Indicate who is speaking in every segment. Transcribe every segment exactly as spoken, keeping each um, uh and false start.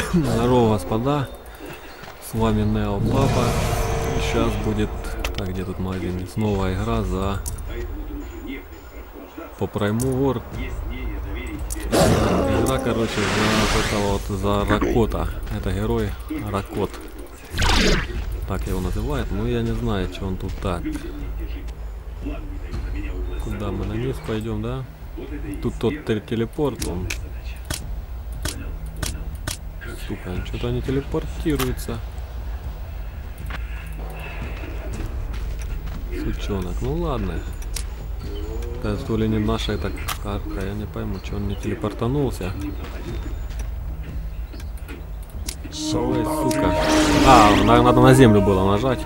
Speaker 1: Здорово, господа. С вами Нео Папа. И сейчас будет... Так, где тут магазин? Снова игра за... По Prime War. Игра, короче, за этого вот, за Ракота. Это герой Ракот. Так его называют. Ну, я не знаю, что он тут так. Куда мы на низ пойдем, да? Тут тот телепорт, он... Сука, что-то они телепортируются. Сучонок, ну ладно. Это то ли не наша эта карта, я не пойму, что он не телепортанулся. Ой, сука. А, надо на землю было нажать.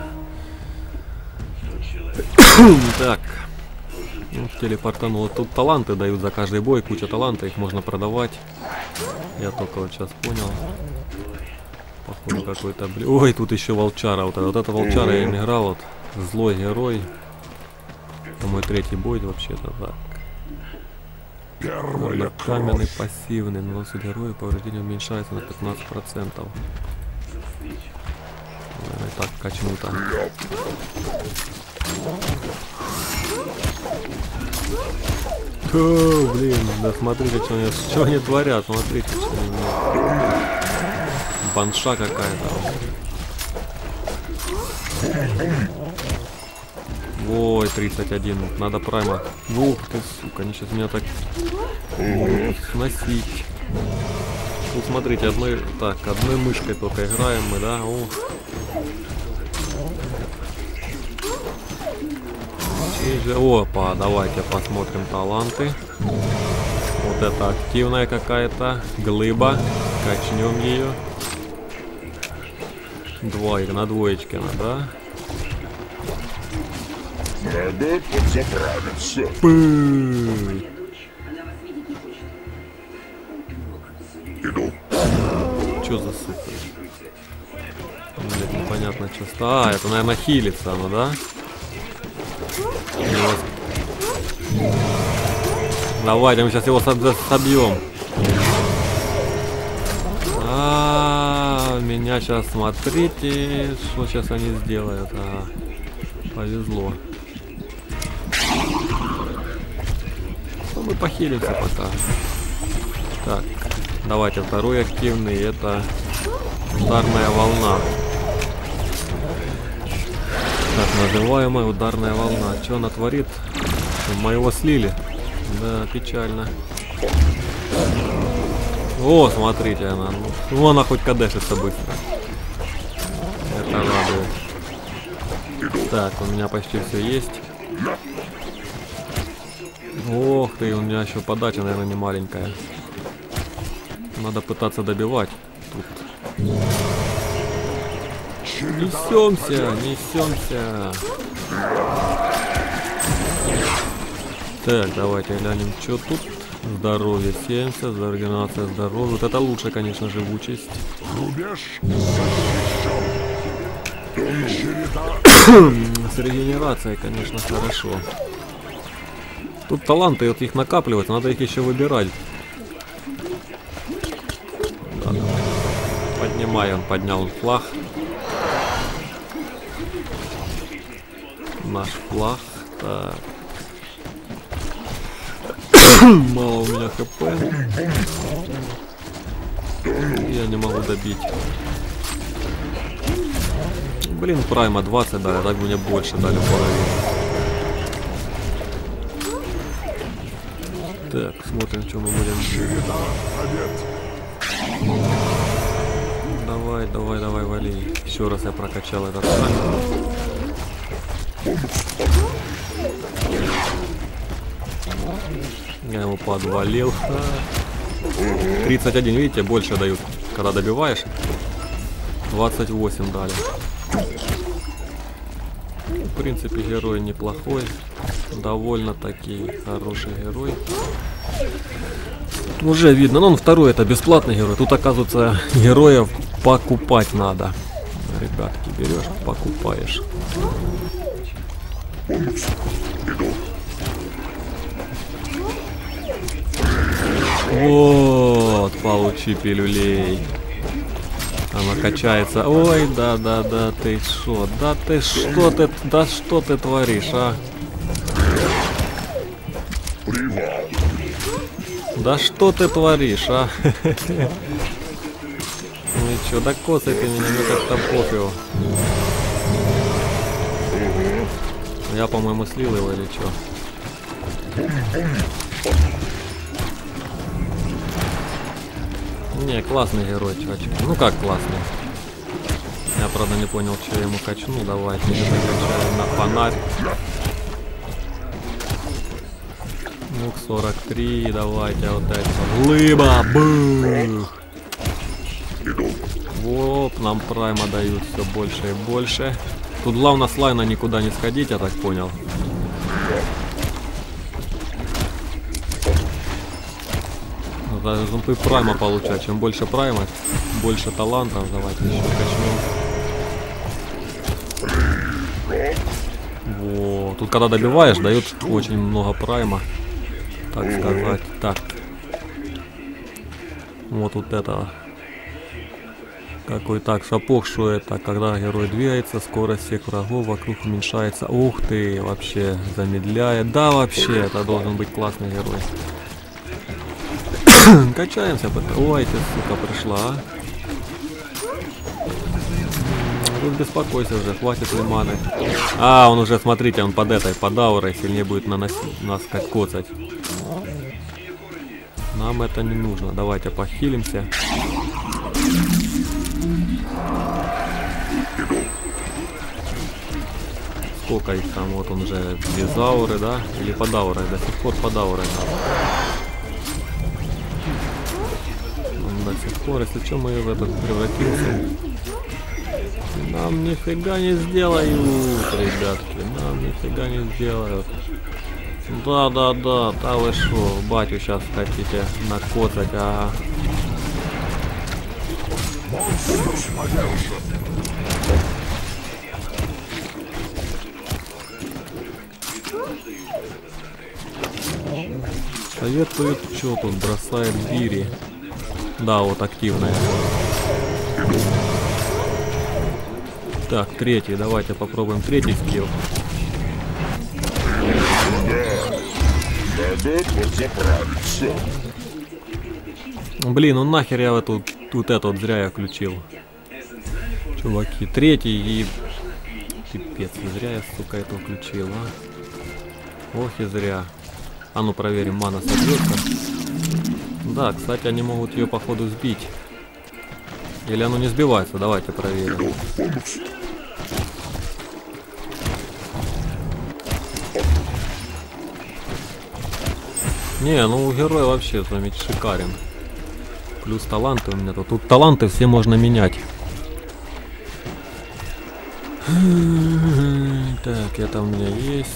Speaker 1: Так. Ну, телепортануло. Тут таланты дают за каждый бой, куча талантов, их можно продавать. Я только вот сейчас понял. Походу какой-то блин. Ой, тут еще волчара. Вот, вот это волчара я им играл. Вот. Злой герой. Это мой третий бой вообще-то так. Каменный пассивный. Наносит герою, повреждение уменьшается на пятнадцать процентов. Наверное, так качну-то. О, блин, да смотрите, что они, что они творят, смотрите, что они... Банша какая-то. Ой, тридцать один, надо прайма. Ух ты, сука, они сейчас меня так сносить. Ну, смотрите, одной, так, одной мышкой только играем мы, да, ух. Опа, давайте посмотрим таланты. Вот это активная какая-то глыба. Качнем ее. Двойка, на двоечке она, да?
Speaker 2: Надо подзаправиться.
Speaker 1: Пы.
Speaker 2: Иду.
Speaker 1: Чё за сука? Блин, непонятно, что. А, это, наверное, хилится оно, да? Давайте мы сейчас его собьем. А, меня сейчас смотрите, что сейчас они сделают. А, повезло. Ну, мы похилимся пока. Так, давайте второй активный. Это ударная волна. Так называемая ударная волна. Что она творит? Мы его слили. Да, печально. О, смотрите, она. Ну, она хоть кадешится быстро. Это радует. Так, у меня почти все есть. Ох ты, у меня еще подача, наверное, не маленькая. Надо пытаться добивать. Тут. Несемся, несемся. Так, давайте глянем, что тут. Здоровье семьдесят, регенерация здоровья. Вот это лучше, конечно, живучесть. С регенерацией, конечно, хорошо. Тут таланты, вот их накапливать, надо их еще выбирать. Да, давай. Поднимай, он поднял флаг. Наш флаг. Так. Мало у меня хп. Я не могу добить. Блин, прайма двадцать дали, так мне больше дали половину. Так, смотрим, что мы будем делать. Давай, давай, давай, вали. Еще раз я прокачал этот прайм. Я его подвалил. тридцать один, видите, больше дают, когда добиваешь. двадцать восемь дали. В принципе, герой неплохой. Довольно таки хороший герой. Уже видно, но он второй, это бесплатный герой. Тут, оказывается, героев покупать надо. Ребятки, берешь, покупаешь. Вот, получи пилюлей. Она качается. Ой, да, да, да, ты шо? Да ты что ты, да что ты творишь, а?
Speaker 2: Привал.
Speaker 1: Да что ты творишь, а? Ну и чё, да коцай ты меня, мне как-то пофигу. Я, по-моему, слил его или чё? Не, классный герой, чувачки. Ну как классный? Я, правда, не понял, что я ему качну. Давайте закачаем на фонарь. Ну, сорок три, давайте вот это. Глыба! Бух! Вот, нам прайма дают все больше и больше. Тут главное с лайна никуда не сходить, я так понял. Должен бы прайма получать. Чем больше прайма, больше талантов. Давайте еще качнем. Вот. Тут когда добиваешь, дают очень много прайма. Так сказать. Так. Вот вот это. Какой так сапог, что это? Когда герой двигается, скорость всех врагов вокруг уменьшается. Ух ты, вообще замедляет. Да, вообще, это должен быть классный герой. Качаемся. Ой, ты, сука, пришла, а? Тут беспокойся уже, хватит лиманы. А, он уже, смотрите, он под этой, под аурой сильнее будет наносить, нас как коцать. Нам это не нужно. Давайте похилимся. Сколько их там? Вот он уже без ауры, да? Или под аурой? До сих пор под аурой. До сих пор, если что, мы в этот превратился. Нам нифига не сделают, ребятки. Нам нифига не сделают. Да, да, да, да вы шо, батю сейчас хотите накоцать, а? Советует, что тут бросает бири. Да, вот активная. Так, третий, давайте попробуем третий скилл.
Speaker 2: Надо подзаправиться.
Speaker 1: Блин, ну нахер я вот тут, тут это вот зря я включил. Чуваки, третий и... Пипец, зря я, сука, это включил, а. Ох и зря. А ну проверим, мана собьется. Да, кстати, они могут ее походу сбить. Или оно не сбивается, давайте проверим. Не, ну герой вообще заметь шикарен. Плюс таланты у меня тут. Тут таланты все можно менять. Так, это у меня есть.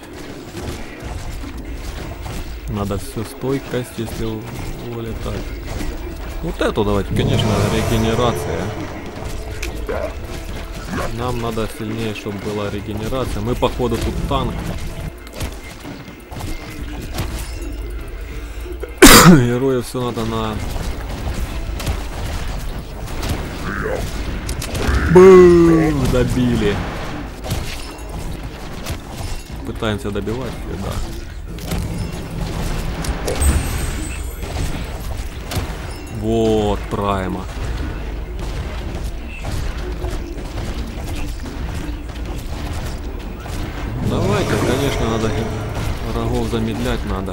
Speaker 1: Надо все стойкость, если улетать. Вот эту давайте, конечно, регенерация. Нам надо сильнее, чтобы была регенерация. Мы походу тут танк. Герою все надо на... Бум! Добили. Пытаемся добивать, да. Вот, прайма. Давайте, конечно, надо врагов замедлять надо.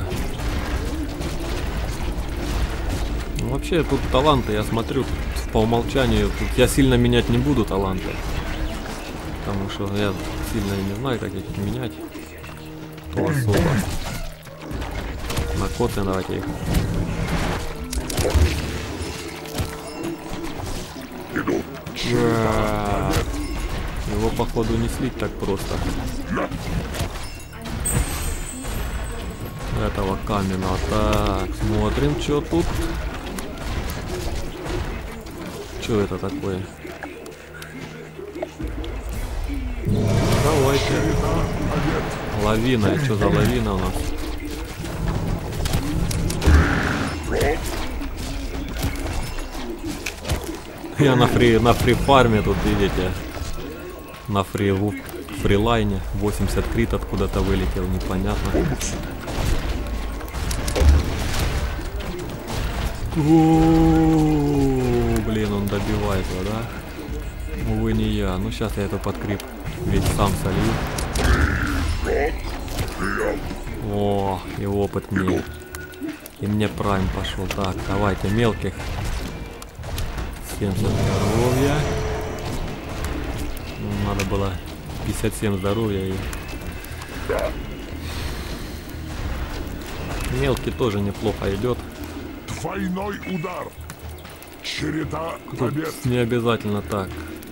Speaker 1: Вообще тут таланты, я смотрю, по умолчанию, тут я сильно менять не буду таланты. Потому что я сильно не знаю, как их менять. То особо. Накоцаем, давайте их. Его походу не слить так просто. Этого камня. Так, смотрим, что тут. Что это такое? Давайте. Лавина. Что за лавина у нас? Я на фри, на фри фарме тут, видите, на фри, фрилайне. восемьдесят крит откуда-то вылетел, непонятно. О, блин, он добивает его, да? Увы, не я. Ну сейчас я эту подкрип ведь сам солью. О, и опыт мне. И мне прайм пошел. Так, давайте мелких. семьдесят здоровья. Ну, надо было пятьдесят семь здоровья. И... мелкий тоже неплохо идет.
Speaker 2: Двойной удар. Череда побед.
Speaker 1: Не обязательно так.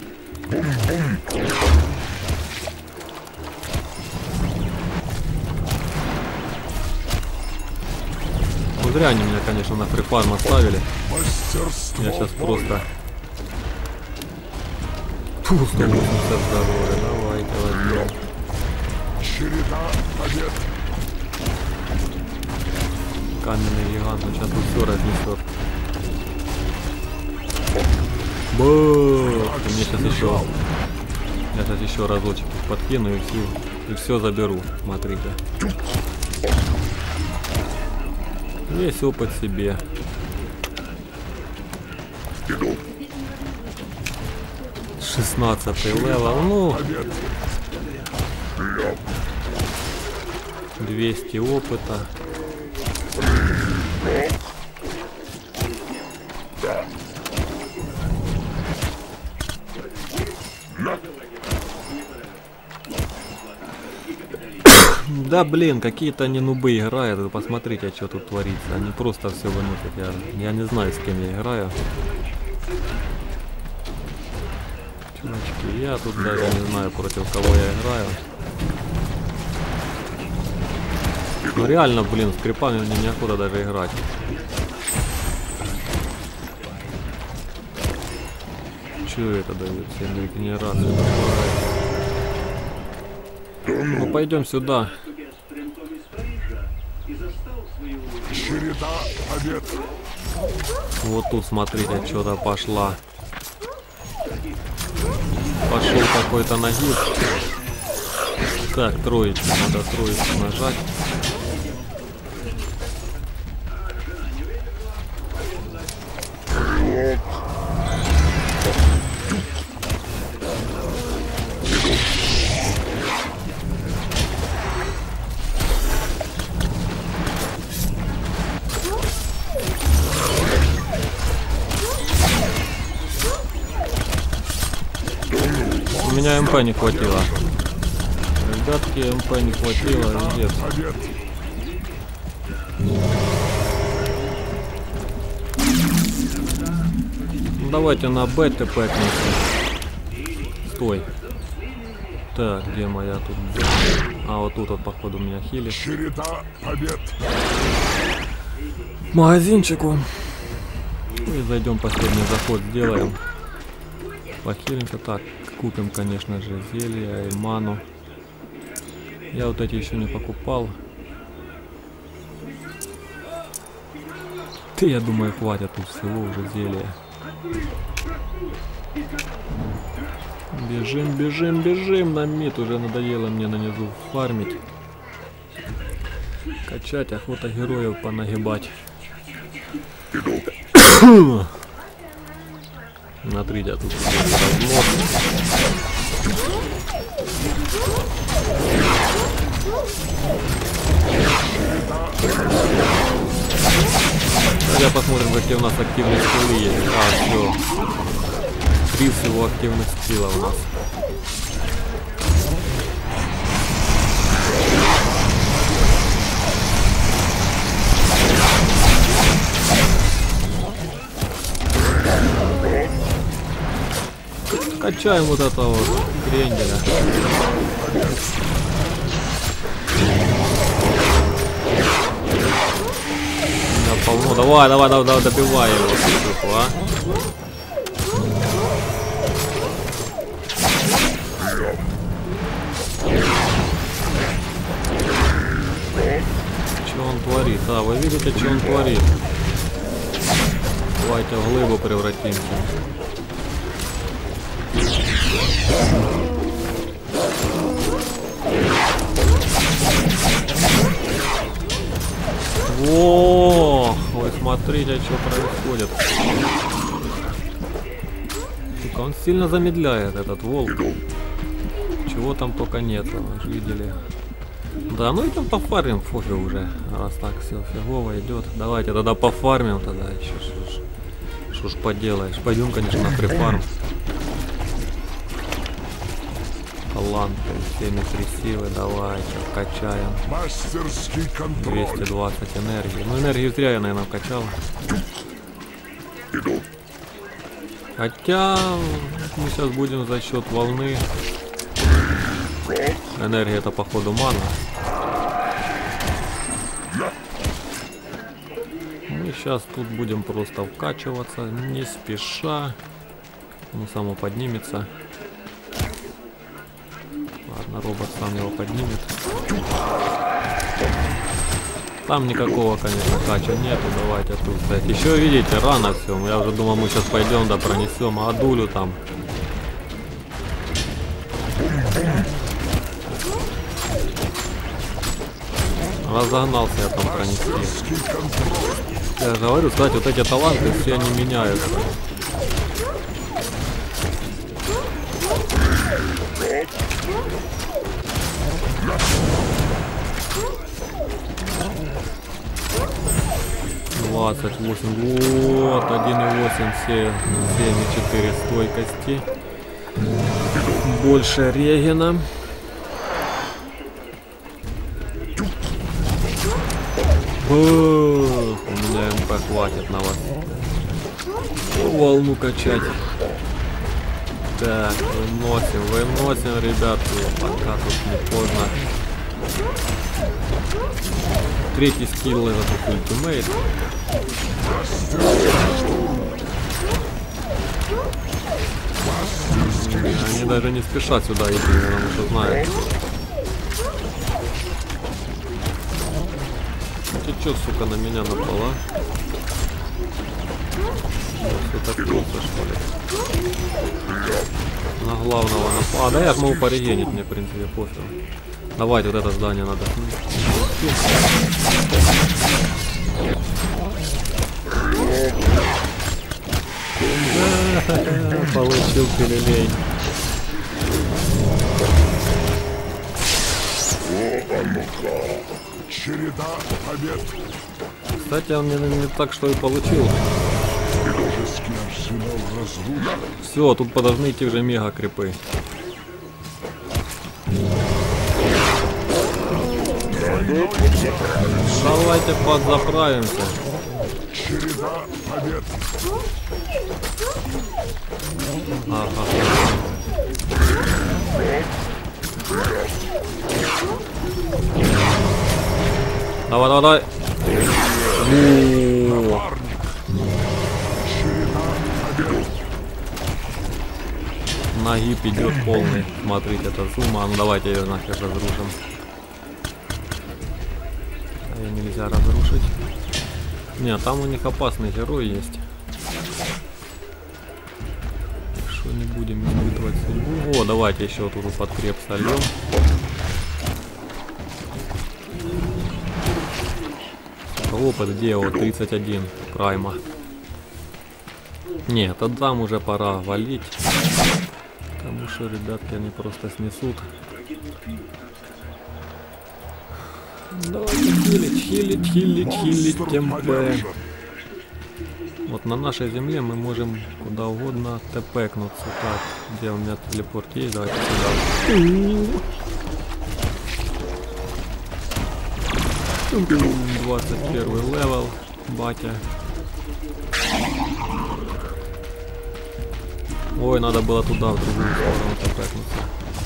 Speaker 1: Ну, зря они меня, конечно, на фрифарм оставили.
Speaker 2: Мастерство.
Speaker 1: Я сейчас просто... Фу, сто восемьдесят здоровья. Давайте возьмем.
Speaker 2: Череда побед.
Speaker 1: Каменный гигант, он сейчас тут все разнесет. Бо! Мне сейчас еще... Я сейчас еще разочек их подкину и все, и все заберу. Смотрите. Весь опыт себе. шестнадцатый левел, ну... двести опыта. Да блин, какие-то они нубы играют. Вы посмотрите, что тут творится. Они просто все выносят. Я, я не знаю, с кем я играю. Чувачки, я тут даже не знаю, против кого я играю. Ну реально, блин, с крипами мне неохота даже играть. Чё это дает? Всем регенерацию. Ну пойдем сюда.
Speaker 2: Череда побед.
Speaker 1: Вот тут смотрите, что-то пошла. Пошел какой-то нагиб. Так, троечку, надо троечку нажать. У меня МП не хватило. Ребятки, МП не хватило. Нет. Ну, давайте на Б ТП отнесем. Стой. Так, где моя тут? А, вот тут вот, походу, у меня хили.
Speaker 2: Череда побед.
Speaker 1: Магазинчику. И зайдем, последний заход сделаем. Похилимся. Так, купим, конечно же, зелья и ману. Я вот эти еще не покупал. Ты, я думаю, хватит тут всего уже зелья. Бежим, бежим, бежим на мид. Уже надоело мне на низу фармить. Качать, охота героев понагибать. Смотрите, а тут разлом. Давай посмотрим, какие у нас активные скиллы есть. А, все. Три всего активных скилла у нас. Качаем вот этого вот кренделя. У меня полно. Давай, давай, давай, давай, добивай его. А? Что он творит? А, вы видите, что он творит? Давайте в глыбу превратимся. О, вы смотрите, что происходит. Сука, он сильно замедляет, этот волк. Чего там только нет, вы же видели. Да, ну идем пофармим, пофиг уже. Раз так все фигово идет. Давайте тогда пофармим тогда еще. Что ж поделаешь. Пойдем, конечно, на префарм. Таланты, семьдесят три силы, давайте, качаем.
Speaker 2: Мастерский контроль.
Speaker 1: двести двадцать энергии. Ну, энергию зря я, наверное, вкачал. Хотя мы сейчас будем за счет волны. Энергия это походу мана. Мы сейчас тут будем просто вкачиваться, не спеша. Он само поднимется. Ладно, робот сам его поднимет. Там никакого, конечно, кача нету. Давайте тут, кстати. Еще видите, рано все. Я уже думал, мы сейчас пойдем, да пронесем Адулю там. Разогнался я там пронести. Я же говорю, кстати, вот эти таланты все они меняются. двадцать восемь, вот, один и восемь, семь и четыре стойкости. Больше регена. Ух, у меня МП хватит на вас. Волну качать. Так, выносим, выносим, ребятки, пока тут не поздно. Третий скилл это ультимейт. Они даже не спешат сюда идти, потому что знают. Ты чё, сука, на меня напала? Что так просто, что ли? На главного напала. А, да я смогу порегенить, мне, в принципе, пофиг. Давайте, вот это здание надо. Получил пилюлей.
Speaker 2: Череда побед.
Speaker 1: Кстати, он не, не так, что и получил. Все, тут должны идти уже мега крипы. Давайте подзаправимся.
Speaker 2: Череда побед.
Speaker 1: Ага. Давай, давай, давай. Нагиб идет полный. Смотрите, это сумма. Ну давайте ее нахер разрушим. Ее нельзя разрушить. Нет, там у них опасный герой есть. Что не будем испытывать судьбу. О, давайте еще тут подкреп сольем. Опыт где его? тридцать один прайма. Нет, а там уже пора валить. Потому что, ребятки, они просто снесут. Давайте хилить, хилить, хилить, хилить темпе. Вот на нашей земле мы можем куда угодно тпкнуться. Так, где у меня телепорт есть? Давайте сюда. двадцать первый левел, батя. Ой, надо было туда, в другую сторону тпкнуться.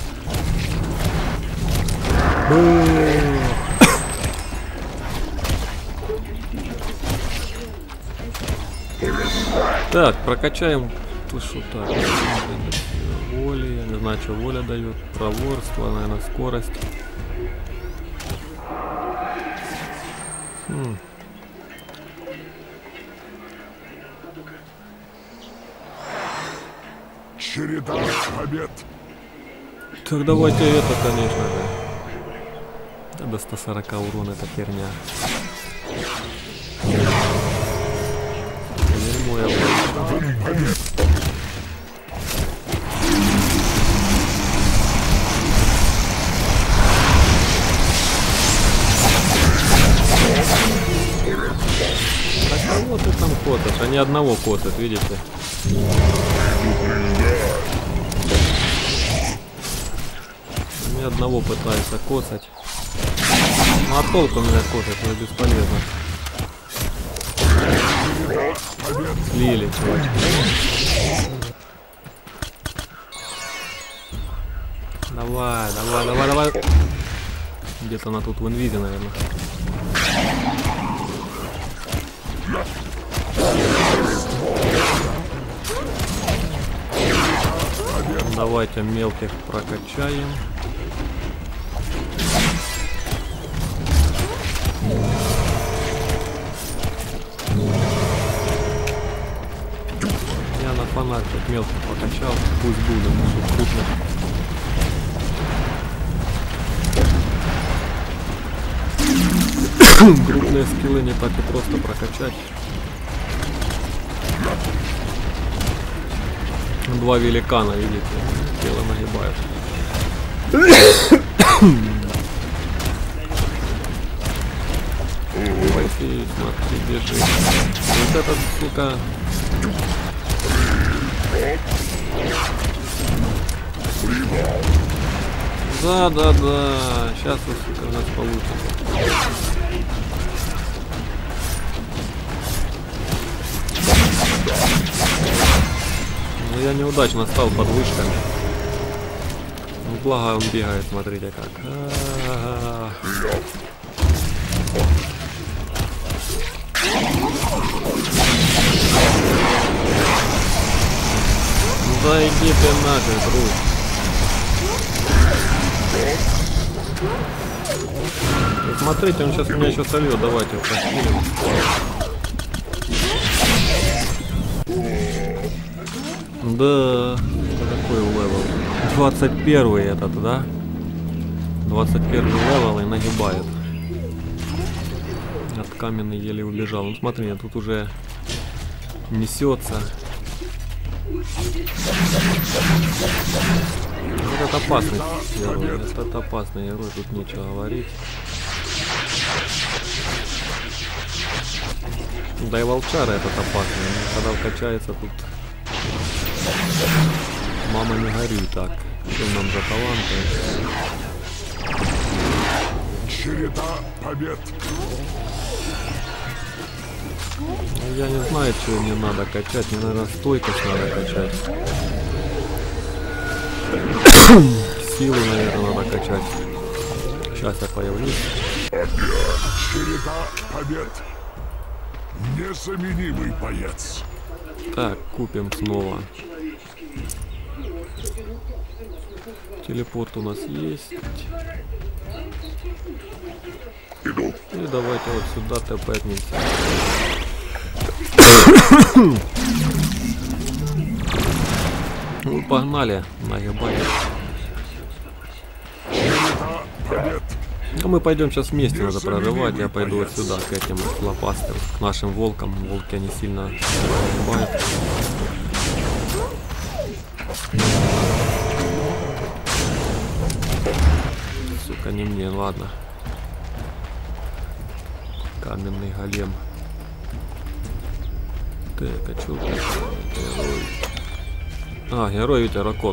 Speaker 1: Так, прокачаем. Ты что так? Воли, я не знаю, что воля дает. Проворство, наверное, скорость. Хм.
Speaker 2: Череда побед.
Speaker 1: Так давайте это, конечно же. Да, до ста сорока урона это херня. Дерьмо я понял. А кого ты там косишь? Они одного косят, видите? Ни одного пытаются косать. Ну а толку меня косать, это бесполезно. Слили, чувачки. Давай, давай, давай, давай. Где-то она тут в инвизе, наверное. Давайте мелких прокачаем. Я на фонарь тут мелких покачал. Пусть будут, чтобы крупных. Крупные скиллы не так и просто прокачать. Два великана, видите, тело нагибает. Пойти, смотри, бежи. Вот этот, сука. Да, да, да. Сейчас, сука, у нас получится. Но я неудачно стал под вышками. Ну, благо он бегает, смотрите как. А-а-а. Ну да иди ты нахер, друг. И смотрите, он сейчас меня еще сольет. Давайте его похилим. Да, какой левел? двадцать первый этот, да? двадцать первый левел и нагибает. От каменный еле убежал. Ну смотри, тут уже несется. Вот это опасный герой. Этот опасный герой, тут нечего говорить. Да и волчара этот опасный. Когда вкачается тут. Мама не горюй, так. Что нам за таланты?
Speaker 2: Череда побед.
Speaker 1: Я не знаю, чего мне надо качать. Мне, наверное, стойкость надо качать. Силу, наверное, надо качать. Сейчас я появлюсь.
Speaker 2: Череда побед. Незаменимый боец.
Speaker 1: Так, купим снова. Телепорт у нас есть.
Speaker 2: Иду.
Speaker 1: И давайте вот сюда тэпэтнемся. Ну, погнали, нагибаем. Ну, мы пойдем сейчас вместе, надо прорывать. Я пойду вот сюда, к этим лопастам, к нашим волкам. Волки они сильно нагибают. Сука, не мне, ладно. Каменный голем. Так, а чё это? Герой. А, герой ведь Ракот.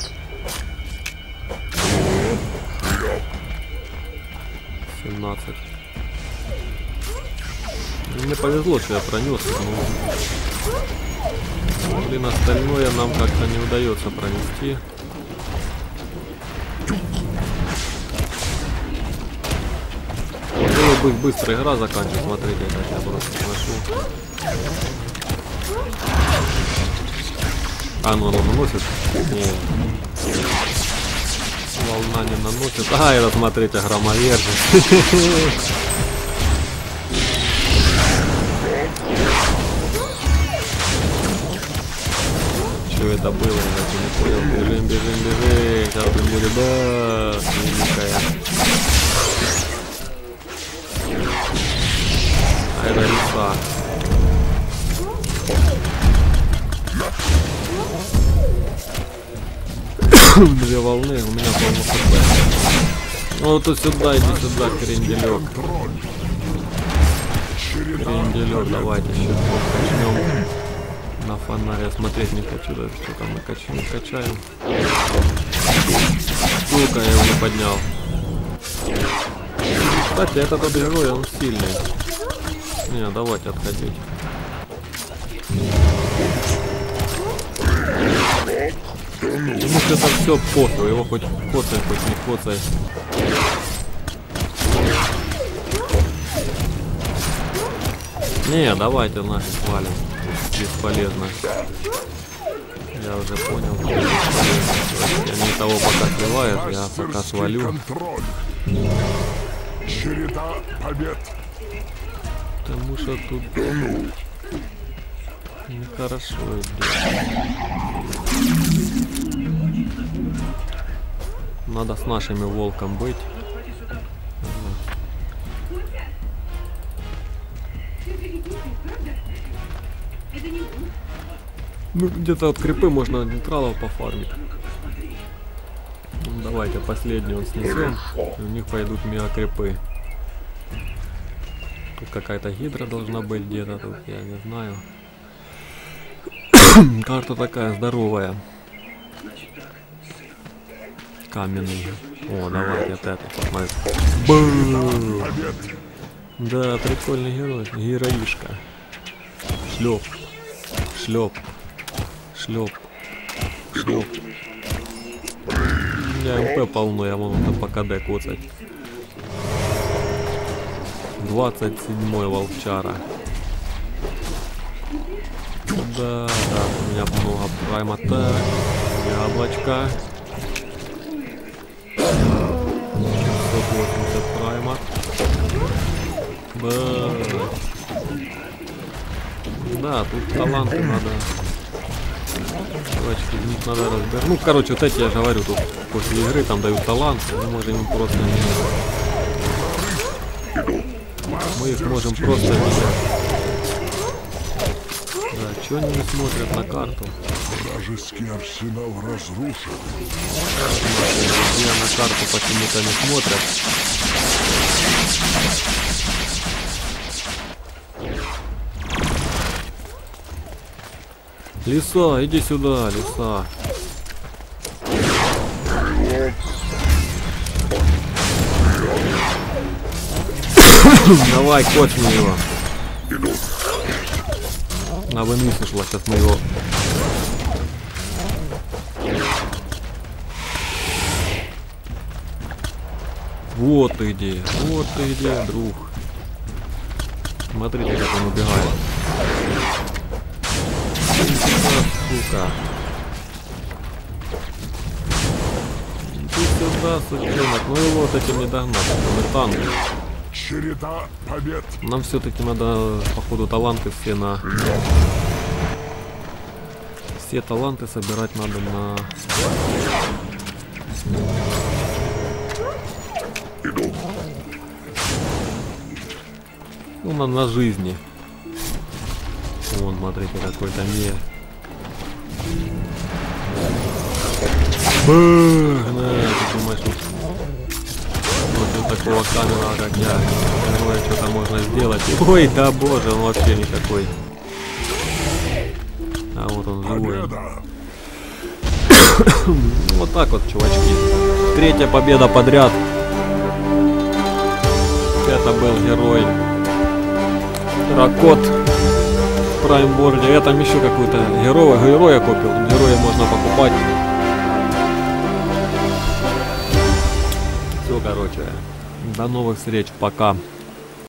Speaker 1: семнадцать. Ну, мне повезло, что я пронес. Но, блин, остальное нам как-то не удается пронести. Было бы быстро игра заканчивать, смотрите, как я просто прошу. А, ну оно наносит? Нет. Волна не наносит. А, это смотрите, громовержец. все это было, я так и не понял. Бежим, бежим, бежим. Сейчас будет, да, великая. А это лиса. Две волны, у меня полно хп. Ну вот сюда, иди сюда, кренделек. Кренделек, давайте еще качнем. На фонарь я смотреть не хочу, даже что там накачаем, не качаем. Сука, я его не поднял. Кстати, этот тот герой, он сильный. Не, давайте отходить. Ему это все похуй, его хоть коцай, хоть не коцай. Не, давайте нафиг свалим. Бесполезно. Я уже понял. Я не того пока сливает, я пока свалю.
Speaker 2: Череда побед.
Speaker 1: Потому что тут нехорошо идет. Надо с нашими волком быть. Ну, где-то от крипы можно нейтралов пофармить. Ну, давайте последнюю снесем. И у них пойдут мега крипы. Тут какая-то гидра должна быть где-то, тут я не знаю. Карта такая здоровая. Каменный. О, давайте от этого посмотрим. Да, прикольный герой. Героишка. Шлеп. Шлеп. Шлеп. Шлеп. У меня МП полно, я могу там по КД коцать. двадцать седьмой волчара. Да, да, у меня много прайм атак. Яблочко. сто восемьдесят прайма. Да. Да, тут таланты надо. Девочки, в них надо разбирать. Ну, короче, вот эти я же говорю, тут после игры там дают таланты. Мы можем им просто не... Мы их можем просто менять. Да, что они не смотрят на карту?
Speaker 2: Вражеский арсенал разрушен.
Speaker 1: Я на карту почему-то не смотрят. Лиса, иди сюда, лиса. Давай, кочни его. На выносишь, сейчас мы его. Вот ты где, вот ты где, друг. Смотрите, как он убегает. Сука. Иди сюда, сучонок. Ну его вот этим не догнать. Это танк.
Speaker 2: Череда побед.
Speaker 1: Нам все-таки надо, походу, таланты все на... Все таланты собирать надо на... Ну, на, на жизни. Вон, смотрите, какой-то мир. Бах, на, ты думаешь, вот, вот такого камера, как я, героя, что-то можно сделать. Ой, да боже, он вообще никакой. А вот он живой. Вот так вот, чувачки. Третья победа подряд. Это был герой Ракот в праймборде. Я там еще какую-то героя, героя купил. Героя можно покупать. Все, короче. До новых встреч. Пока.